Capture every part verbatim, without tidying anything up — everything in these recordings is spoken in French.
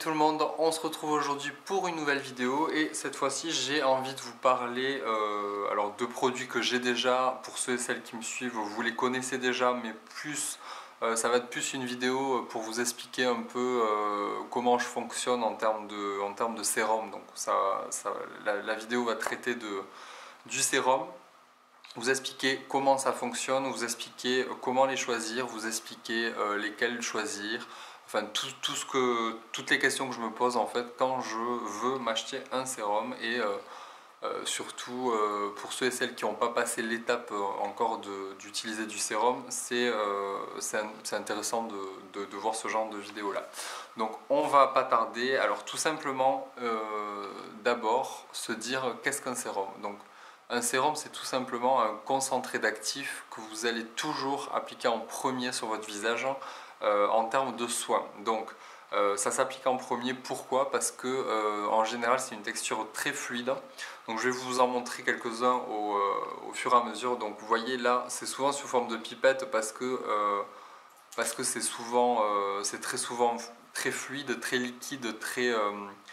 tout le monde, on se retrouve aujourd'hui pour une nouvelle vidéo et cette fois-ci j'ai envie de vous parler euh, alors de produits que j'ai déjà. Pour ceux et celles qui me suivent, vous les connaissez déjà, mais plus euh, ça va être plus une vidéo pour vous expliquer un peu euh, comment je fonctionne en termes de, en termes de sérum. Donc ça, ça, la, la vidéo va traiter de, du sérum, vous expliquer comment ça fonctionne, vous expliquer comment les choisir, vous expliquer euh, lesquels choisir. Enfin, tout, tout ce que, toutes les questions que je me pose en fait quand je veux m'acheter un sérum et euh, euh, surtout euh, pour ceux et celles qui n'ont pas passé l'étape euh, encore d'utiliser du sérum, c'est euh, intéressant de, de, de voir ce genre de vidéo là. Donc on va pas tarder. Alors tout simplement, euh, d'abord se dire qu'est-ce qu'un sérum. Donc un sérum, c'est tout simplement un concentré d'actifs que vous allez toujours appliquer en premier sur votre visage euh, en termes de soins. Donc, euh, ça s'applique en premier. Pourquoi? Parce que euh, en général, c'est une texture très fluide. Donc, je vais vous en montrer quelques-uns au, euh, au fur et à mesure. Donc, vous voyez là, c'est souvent sous forme de pipette parce que euh, parce que c'est souvent, euh, c'est très souvent très fluide, très liquide, très euh,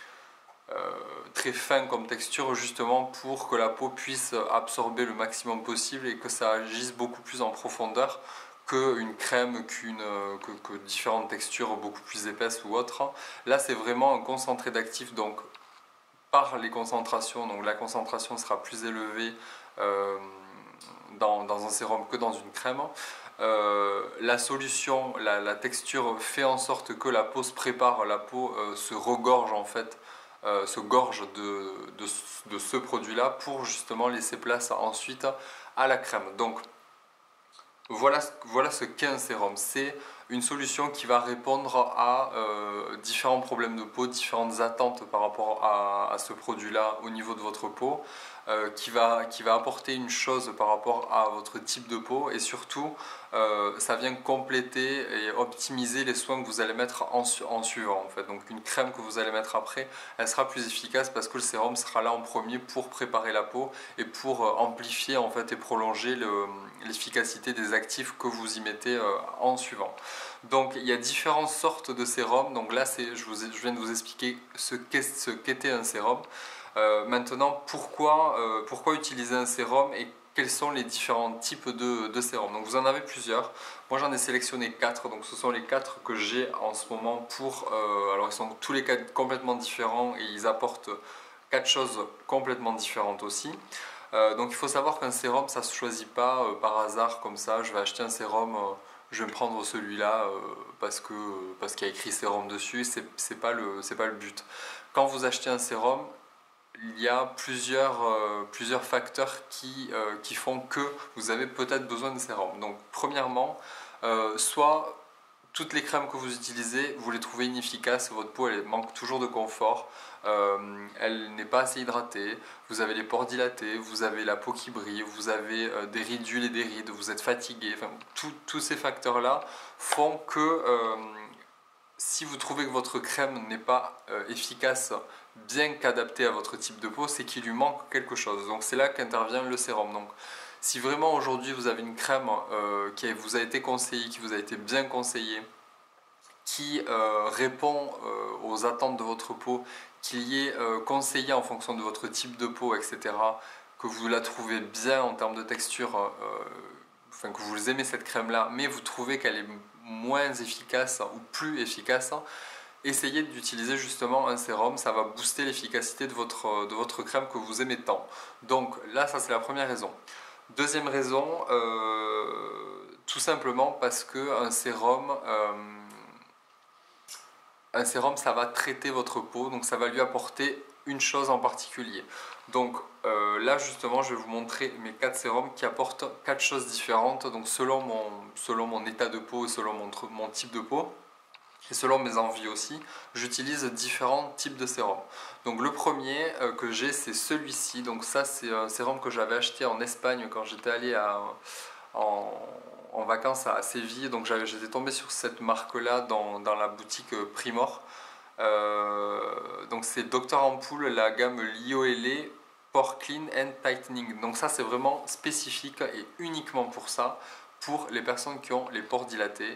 Euh, très fin comme texture, justement pour que la peau puisse absorber le maximum possible et que ça agisse beaucoup plus en profondeur qu'une crème, qu'une que, que différentes textures beaucoup plus épaisses ou autres. Là c'est vraiment un concentré d'actifs, donc par les concentrations, donc la concentration sera plus élevée euh, dans, dans un sérum que dans une crème. Euh, la solution, la, la texture fait en sorte que la peau se prépare, la peau euh, se regorge en fait, euh, se gorge de, de, de ce produit-là pour justement laisser place ensuite à la crème. Donc voilà, voilà ce qu'est un sérum. C'est une solution qui va répondre à euh, différents problèmes de peau, différentes attentes par rapport à, à ce produit-là au niveau de votre peau, euh, qui va, qui va apporter une chose par rapport à votre type de peau et surtout, euh, ça vient compléter et optimiser les soins que vous allez mettre en, en suivant. En fait. Donc une crème que vous allez mettre après, elle sera plus efficace parce que le sérum sera là en premier pour préparer la peau et pour euh, amplifier en fait, et prolonger l'efficacité des actifs que vous y mettez euh, en suivant. Donc il y a différentes sortes de sérums. Donc là, je, vous ai, je viens de vous expliquer ce qu'était un sérum. Euh, maintenant, pourquoi, euh, pourquoi utiliser un sérum et quels sont les différents types de, de sérums. Donc vous en avez plusieurs. Moi j'en ai sélectionné quatre. Donc ce sont les quatre que j'ai en ce moment pour... Euh, alors ils sont tous les quatre complètement différents et ils apportent quatre choses complètement différentes aussi. Euh, donc il faut savoir qu'un sérum ça ne se choisit pas euh, par hasard comme ça. Je vais acheter un sérum... Euh, je vais me prendre celui-là euh, parce que parce qu'il y a écrit sérum dessus, c'est pas le c'est pas le but. Quand vous achetez un sérum, il y a plusieurs, euh, plusieurs facteurs qui, euh, qui font que vous avez peut-être besoin de sérum. Donc premièrement, euh, soit toutes les crèmes que vous utilisez, vous les trouvez inefficaces, votre peau elle manque toujours de confort, euh, elle n'est pas assez hydratée, vous avez les pores dilatés, vous avez la peau qui brille, vous avez euh, des ridules et des rides, vous êtes fatigué, enfin, tous ces facteurs-là font que euh, si vous trouvez que votre crème n'est pas euh, efficace, bien qu'adaptée à votre type de peau, c'est qu'il lui manque quelque chose. Donc c'est là qu'intervient le sérum. Donc si vraiment aujourd'hui vous avez une crème euh, qui vous a été conseillée, qui vous a été bien conseillée, qui euh, répond euh, aux attentes de votre peau, qui y est euh, conseillée en fonction de votre type de peau, et cetera, que vous la trouvez bien en termes de texture, euh, enfin que vous aimez cette crème-là, mais vous trouvez qu'elle est moins efficace ou plus efficace, essayez d'utiliser justement un sérum, ça va booster l'efficacité de votre, de votre crème que vous aimez tant. Donc là, ça c'est la première raison. Deuxième raison, euh, tout simplement parce qu'un sérum, euh, un sérum, ça va traiter votre peau, donc ça va lui apporter une chose en particulier. Donc euh, là justement je vais vous montrer mes quatre sérums qui apportent quatre choses différentes, donc selon mon, selon mon état de peau et selon mon, mon type de peau. Et selon mes envies aussi, j'utilise différents types de sérums. Donc le premier euh, que j'ai, c'est celui-ci. Donc ça, c'est un sérum que j'avais acheté en Espagne quand j'étais allé à, en, en vacances à Séville. Donc j'étais tombé sur cette marque-là dans, dans la boutique Primor. Euh, donc c'est Docteur Ampoule, la gamme Lioele Pore Clean and Tightening. Donc ça, c'est vraiment spécifique et uniquement pour ça, pour les personnes qui ont les pores dilatés,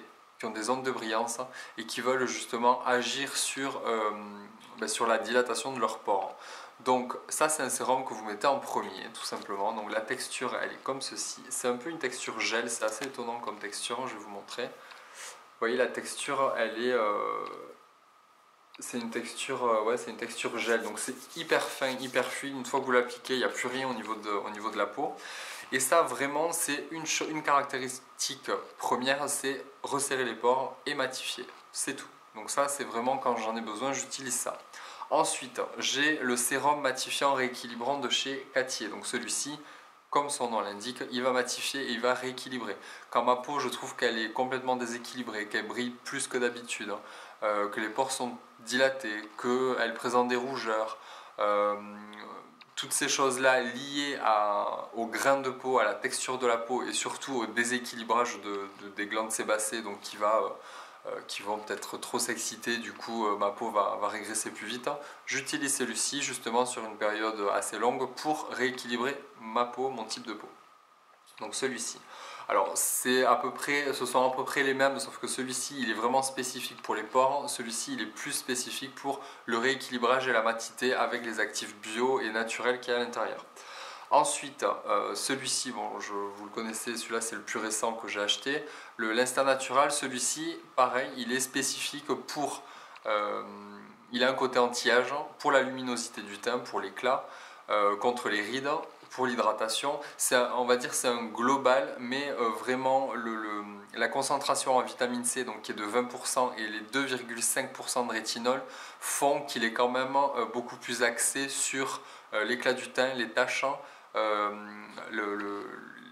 qui ont des ondes de brillance et qui veulent justement agir sur, euh, ben, sur la dilatation de leurs pores. Donc ça c'est un sérum que vous mettez en premier tout simplement. Donc la texture elle est comme ceci. C'est un peu une texture gel, c'est assez étonnant comme texture, je vais vous montrer. Vous voyez la texture elle est... Euh, c'est une texture euh, ouais, c'est une texture gel, donc c'est hyper fin, hyper fluide. Une fois que vous l'appliquez, il n'y a plus rien au niveau de, au niveau de la peau. Et ça vraiment c'est une, une caractéristique première, c'est resserrer les pores et matifier. C'est tout. Donc ça c'est vraiment quand j'en ai besoin, j'utilise ça. Ensuite, j'ai le sérum matifiant rééquilibrant de chez Cattier. Donc celui-ci, comme son nom l'indique, il va matifier et il va rééquilibrer. Quand ma peau, je trouve qu'elle est complètement déséquilibrée, qu'elle brille plus que d'habitude, hein, euh, que les pores sont dilatés, qu'elle présente des rougeurs, euh, toutes ces choses-là liées à, au grain de peau, à la texture de la peau et surtout au déséquilibrage de, de, des glandes sébacées, donc qui va... Euh, Euh, qui vont peut-être trop s'exciter, du coup euh, ma peau va, va régresser plus vite. J'utilise celui-ci justement sur une période assez longue pour rééquilibrer ma peau, mon type de peau. Donc celui-ci. Alors c'est à peu près, ce sont à peu près les mêmes, sauf que celui-ci il est vraiment spécifique pour les pores, celui-ci il est plus spécifique pour le rééquilibrage et la matité avec les actifs bio et naturels qu'il y a à l'intérieur. Ensuite, euh, celui-ci, bon, je, vous le connaissez, celui-là c'est le plus récent que j'ai acheté. Le l'Instant Natural, celui-ci, pareil, il est spécifique pour... Euh, il a un côté anti-âge, pour la luminosité du teint, pour l'éclat, euh, contre les rides, pour l'hydratation. On va dire c'est un global, mais euh, vraiment le, le, la concentration en vitamine C, donc qui est de vingt pour cent, et les deux virgule cinq pour cent de rétinol, font qu'il est quand même euh, beaucoup plus axé sur euh, l'éclat du teint, les taches, Euh, le, le,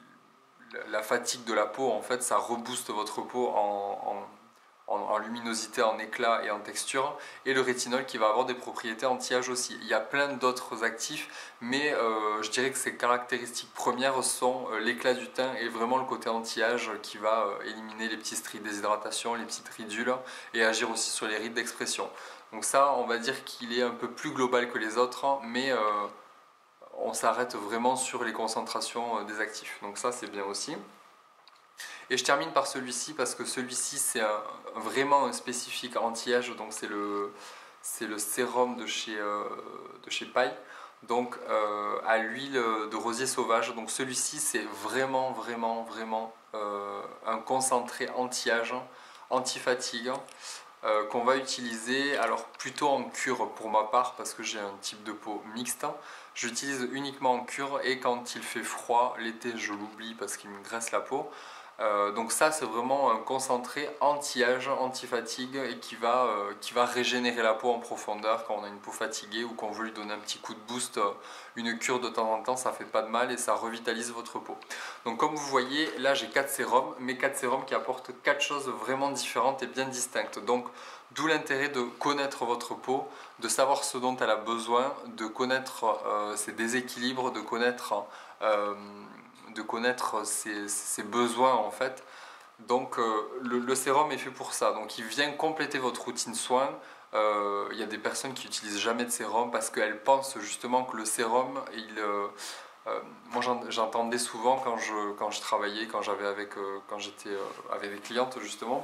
la fatigue de la peau, en fait, ça rebooste votre peau en, en, en luminosité, en éclat et en texture. Et le rétinol qui va avoir des propriétés anti-âge aussi. Il y a plein d'autres actifs, mais euh, je dirais que ses caractéristiques premières sont euh, l'éclat du teint et vraiment le côté anti-âge qui va euh, éliminer les petits stries de déshydratation, les petites ridules et agir aussi sur les rides d'expression. Donc ça, on va dire qu'il est un peu plus global que les autres, mais... Euh, on s'arrête vraiment sur les concentrations des actifs. Donc ça, c'est bien aussi. Et je termine par celui-ci parce que celui-ci, c'est vraiment un spécifique anti-âge. Donc c'est le, c'est le sérum de chez, euh, de chez Paille. Donc euh, à l'huile de rosier sauvage. Donc celui-ci, c'est vraiment, vraiment, vraiment euh, un concentré anti-âge, anti-fatigue. Euh, qu'on va utiliser alors plutôt en cure pour ma part parce que j'ai un type de peau mixte. J'utilise uniquement en cure et quand il fait froid, l'été je l'oublie parce qu'il me graisse la peau. Euh, donc ça c'est vraiment un concentré anti-âge, anti-fatigue et qui va, euh, qui va régénérer la peau en profondeur quand on a une peau fatiguée ou qu'on veut lui donner un petit coup de boost. Une cure de temps en temps ça fait pas de mal et ça revitalise votre peau. Donc comme vous voyez là j'ai quatre sérums, mais quatre sérums qui apportent quatre choses vraiment différentes et bien distinctes. Donc d'où l'intérêt de connaître votre peau, de savoir ce dont elle a besoin, de connaître euh, ses déséquilibres, de connaître... Euh, de connaître ses, ses besoins en fait. Donc euh, le, le sérum est fait pour ça, donc il vient compléter votre routine soin. Euh, il y a des personnes qui n'utilisent jamais de sérum parce qu'elles pensent justement que le sérum, il, euh, euh, moi j'entendais souvent quand je, quand je travaillais, quand j'avais avec, euh, quand j'étais euh, avec des clientes justement,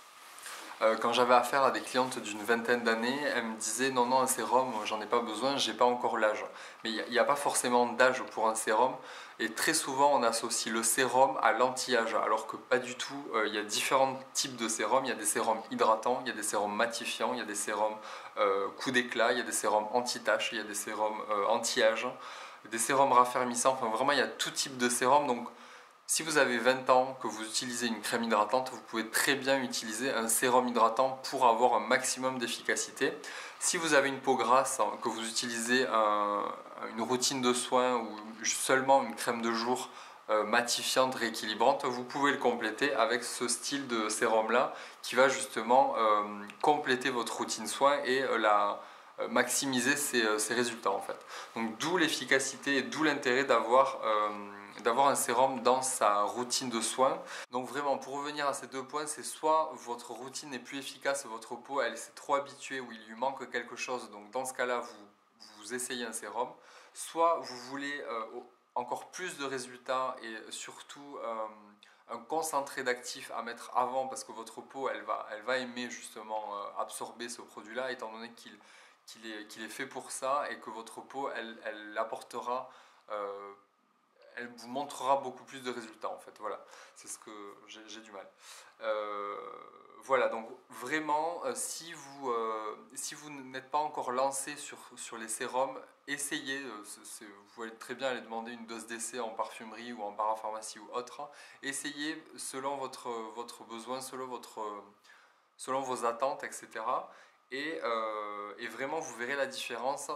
Euh, quand j'avais affaire à des clientes d'une vingtaine d'années, elles me disaient non, non, un sérum, j'en ai pas besoin, j'ai pas encore l'âge. Mais il n'y a, a pas forcément d'âge pour un sérum. Et très souvent, on associe le sérum à l'anti-âge, alors que pas du tout. Euh, il y a différents types de sérums. Il y a des sérums hydratants, il y a des sérums matifiants, il y a des sérums euh, coup d'éclat, il y a des sérums anti-taches, il y a des sérums euh, anti-âge, des sérums raffermissants. Enfin, vraiment, il y a tout type de sérum. Donc, si vous avez vingt ans, que vous utilisez une crème hydratante, vous pouvez très bien utiliser un sérum hydratant pour avoir un maximum d'efficacité. Si vous avez une peau grasse, que vous utilisez un, une routine de soins ou seulement une crème de jour euh, matifiante, rééquilibrante, vous pouvez le compléter avec ce style de sérum-là qui va justement euh, compléter votre routine soin et euh, la... maximiser ses, ses résultats en fait. Donc d'où l'efficacité et d'où l'intérêt d'avoir euh, d'avoir un sérum dans sa routine de soins. Donc vraiment pour revenir à ces deux points, c'est soit votre routine n'est plus efficace, votre peau elle s'est trop habituée ou il lui manque quelque chose, donc dans ce cas-là vous, vous essayez un sérum, soit vous voulez euh, encore plus de résultats et surtout euh, un concentré d'actif à mettre avant parce que votre peau elle va, elle va aimer justement euh, absorber ce produit là étant donné qu'il qu'il est, qu'il est fait pour ça et que votre peau elle, elle apportera euh, elle vous montrera beaucoup plus de résultats en fait. Voilà, c'est ce que j'ai du mal. Euh, voilà, donc vraiment, euh, si vous, euh, si vous n'êtes pas encore lancé sur, sur les sérums, essayez, euh, c'est- vous pouvez très bien aller demander une dose d'essai en parfumerie ou en parapharmacie ou autre. Hein. Essayez selon votre, votre besoin, selon, votre, selon vos attentes, et cetera. Et, euh, et vraiment, vous verrez la différence.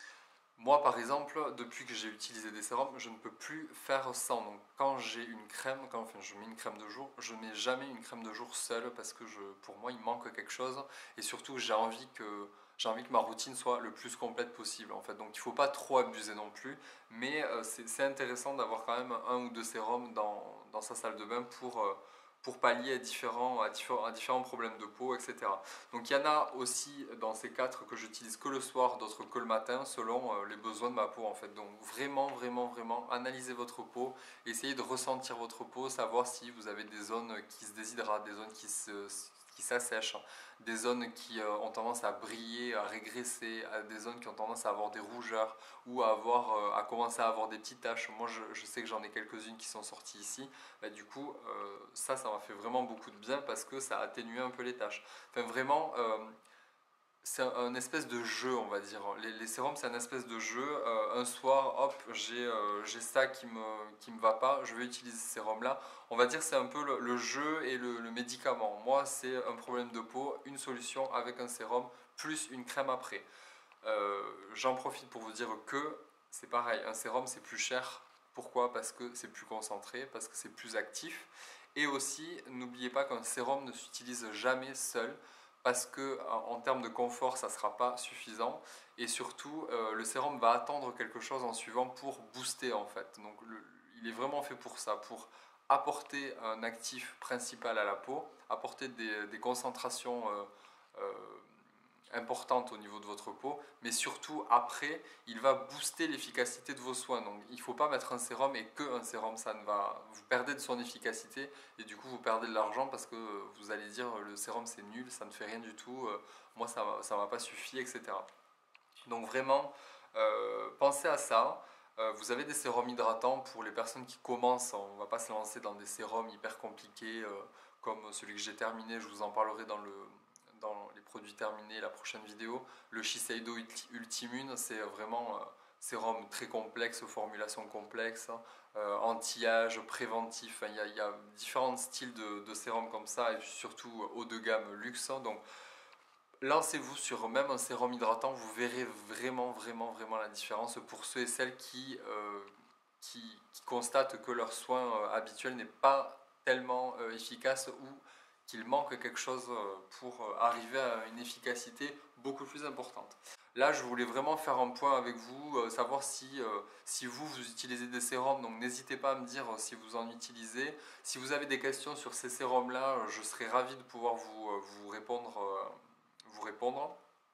Moi, par exemple, depuis que j'ai utilisé des sérums, je ne peux plus faire sans. Donc, quand j'ai une crème, quand enfin, je mets une crème de jour, je mets jamais une crème de jour seule parce que je, pour moi, il manque quelque chose. Et surtout, j'ai envie que, j'ai envie que ma routine soit le plus complète possible. En fait. Donc, il ne faut pas trop abuser non plus. Mais euh, c'est intéressant d'avoir quand même un ou deux sérums dans, dans sa salle de bain pour, euh, pour pallier à différents, à, différents, à différents problèmes de peau, et cetera. Donc il y en a aussi dans ces quatre que j'utilise que le soir, d'autres que le matin, selon euh, les besoins de ma peau en fait. Donc vraiment, vraiment, vraiment, analysez votre peau, essayez de ressentir votre peau, savoir si vous avez des zones qui se déshydratent, des zones qui se qui s'assèchent, des zones qui euh, ont tendance à briller, à régresser, à des zones qui ont tendance à avoir des rougeurs ou à, avoir, euh, à commencer à avoir des petites taches. Moi, je, je sais que j'en ai quelques-unes qui sont sorties ici. Bah, du coup, euh, ça, ça m'a fait vraiment beaucoup de bien parce que ça a atténué un peu les taches. Enfin, vraiment, euh, c'est un, un espèce de jeu, on va dire. Les, les sérums, c'est un espèce de jeu. Euh, un soir, hop, j'ai euh, j'ai ça qui me, qui me va pas, je vais utiliser ce sérum-là. On va dire c'est un peu le, le jeu et le, le médicament. Moi, c'est un problème de peau, une solution avec un sérum, plus une crème après. Euh, J'en profite pour vous dire que c'est pareil, un sérum, c'est plus cher. Pourquoi? Parce que c'est plus concentré, parce que c'est plus actif. Et aussi, n'oubliez pas qu'un sérum ne s'utilise jamais seul parce que en termes de confort, ça ne sera pas suffisant. Et surtout, euh, le sérum va attendre quelque chose en suivant pour booster en fait. Donc, le, il est vraiment fait pour ça, pour apporter un actif principal à la peau, apporter des, des concentrations euh, euh, importantes au niveau de votre peau, mais surtout après, il va booster l'efficacité de vos soins. Donc, il ne faut pas mettre un sérum et que un sérum, ça ne va, vous perdez de son efficacité et du coup vous perdez de l'argent parce que vous allez dire le sérum c'est nul, ça ne fait rien du tout, euh, moi ça ne m'a pas suffi, et cetera. Donc vraiment, euh, pensez à ça. Euh, vous avez des sérums hydratants pour les personnes qui commencent. On ne va pas se lancer dans des sérums hyper compliqués euh, comme celui que j'ai terminé. Je vous en parlerai dans, le, dans les produits terminés la prochaine vidéo. Le Shiseido Ultimune, c'est vraiment un sérum très complexe, formulation complexe, euh, anti-âge, préventif. Il y, a, il y a différents styles de, de sérums comme ça et surtout haut de gamme luxe. Donc lancez-vous sur même un sérum hydratant, vous verrez vraiment, vraiment, vraiment la différence pour ceux et celles qui, euh, qui, qui constatent que leur soin euh, habituel n'est pas tellement euh, efficace ou qu'il manque quelque chose euh, pour euh, arriver à une efficacité beaucoup plus importante. Là, je voulais vraiment faire un point avec vous, euh, savoir si, euh, si vous, vous utilisez des sérums, donc n'hésitez pas à me dire euh, si vous en utilisez. Si vous avez des questions sur ces sérums-là, euh, je serais ravi de pouvoir vous, euh, vous répondre. Euh, vous répondre.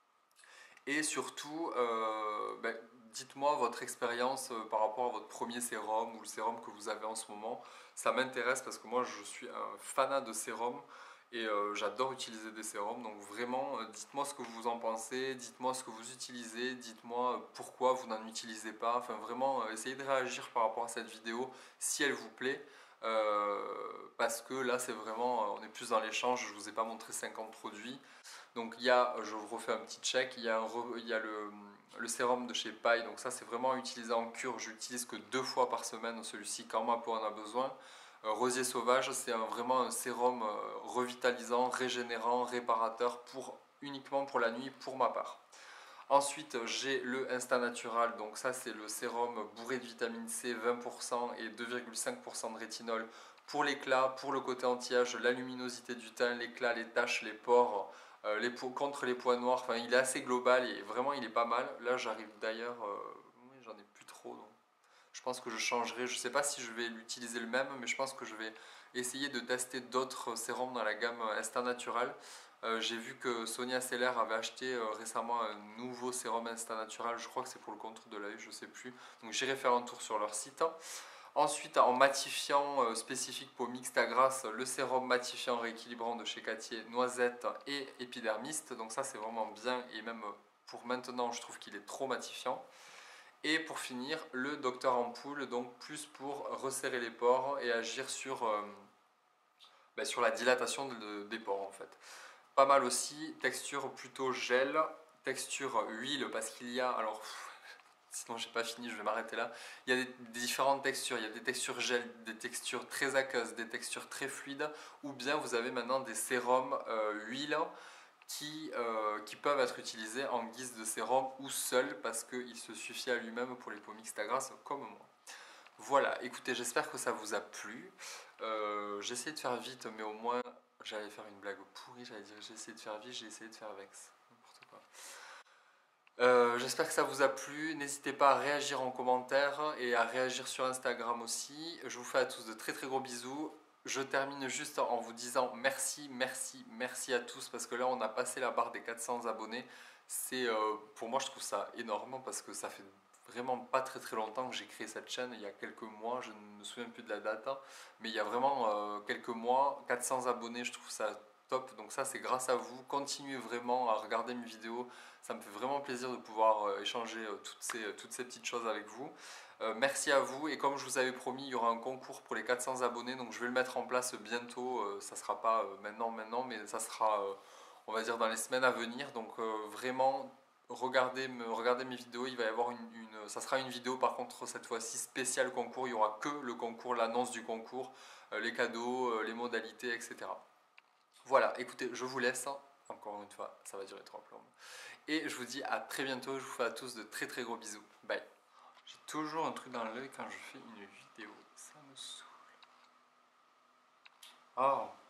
Et surtout, euh, ben, dites-moi votre expérience euh, par rapport à votre premier sérum ou le sérum que vous avez en ce moment. Ça m'intéresse parce que moi je suis un fanat de sérum et euh, j'adore utiliser des sérums. Donc vraiment, euh, dites-moi ce que vous en pensez, dites-moi ce que vous utilisez, dites-moi euh, pourquoi vous n'en utilisez pas. Enfin vraiment, euh, essayez de réagir par rapport à cette vidéo si elle vous plaît. Euh, parce que là c'est vraiment, on est plus dans l'échange, je ne vous ai pas montré cinquante produits. Donc il y a, je vous refais un petit check, il y a, un, il y a le, le sérum de chez Paille, donc ça c'est vraiment utilisé en cure, je l'utilise que deux fois par semaine, celui-ci quand ma peau en a besoin. Euh, Rosier Sauvage, c'est un, vraiment un sérum euh, revitalisant, régénérant, réparateur, pour, uniquement pour la nuit pour ma part. Ensuite, j'ai le Insta Natural, donc ça c'est le sérum bourré de vitamine C, vingt pour cent et deux virgule cinq pour cent de rétinol pour l'éclat, pour le côté anti-âge, la luminosité du teint, l'éclat, les taches, les pores, euh, les peaux, contre les points noirs. Enfin, il est assez global et vraiment il est pas mal. Là, j'arrive d'ailleurs, euh, oui, j'en ai plus trop, donc je pense que je changerai. Je sais pas si je vais l'utiliser le même, mais je pense que je vais essayer de tester d'autres sérums dans la gamme Insta Natural. Euh, j'ai vu que Sonia Seller avait acheté euh, récemment un nouveau sérum Insta Natural, je crois que c'est pour le contour de l'œil, je sais plus. Donc j'irai faire un tour sur leur site. Ensuite, en matifiant euh, spécifique peau mixte à grasse, le sérum matifiant rééquilibrant de chez Cattier, noisette et épidermiste. Donc ça c'est vraiment bien et même pour maintenant je trouve qu'il est trop matifiant. Et pour finir, le Docteur Ampoule, donc plus pour resserrer les pores et agir sur, euh, ben, sur la dilatation de, des pores en fait. Pas mal aussi, texture plutôt gel, texture huile parce qu'il y a, alors sinon j'ai pas fini, je vais m'arrêter là. Il y a des, des différentes textures, il y a des textures gel, des textures très aqueuses, des textures très fluides, ou bien vous avez maintenant des sérums euh, huile qui, euh, qui peuvent être utilisés en guise de sérum ou seul parce qu'il se suffit à lui-même pour les peaux mixtes à grasse comme moi. Voilà, écoutez, j'espère que ça vous a plu. Euh, j'ai essayé de faire vite, mais au moins j'allais faire une blague pourrie, j'allais dire j'ai essayé de faire vite, j'ai essayé de faire vex. N'importe quoi. Euh, j'espère que ça vous a plu. N'hésitez pas à réagir en commentaire et à réagir sur Instagram aussi. Je vous fais à tous de très très gros bisous. Je termine juste en vous disant merci, merci, merci à tous parce que là on a passé la barre des quatre cents abonnés. C'est euh, pour moi je trouve ça énorme parce que ça fait vraiment pas très très longtemps que j'ai créé cette chaîne, il y a quelques mois, je ne me souviens plus de la date, hein, mais il y a vraiment euh, quelques mois, quatre cents abonnés, je trouve ça top, donc ça c'est grâce à vous, continuez vraiment à regarder mes vidéos, ça me fait vraiment plaisir de pouvoir euh, échanger euh, toutes, ces, euh, toutes ces petites choses avec vous. Euh, merci à vous et comme je vous avais promis, il y aura un concours pour les quatre cents abonnés, donc je vais le mettre en place bientôt, euh, ça sera pas euh, maintenant maintenant, mais ça sera euh, on va dire dans les semaines à venir, donc euh, vraiment regardez, me, regardez mes vidéos, il va y avoir une, une, ça sera une vidéo par contre cette fois-ci spéciale concours, il n'y aura que le concours, l'annonce du concours, euh, les cadeaux, euh, les modalités, et cetera. Voilà, écoutez, je vous laisse, hein. Encore une fois, ça va durer trois plombes. Et je vous dis à très bientôt, je vous fais à tous de très très gros bisous. Bye. J'ai toujours un truc dans l'œil quand je fais une vidéo, ça me saoule. Oh.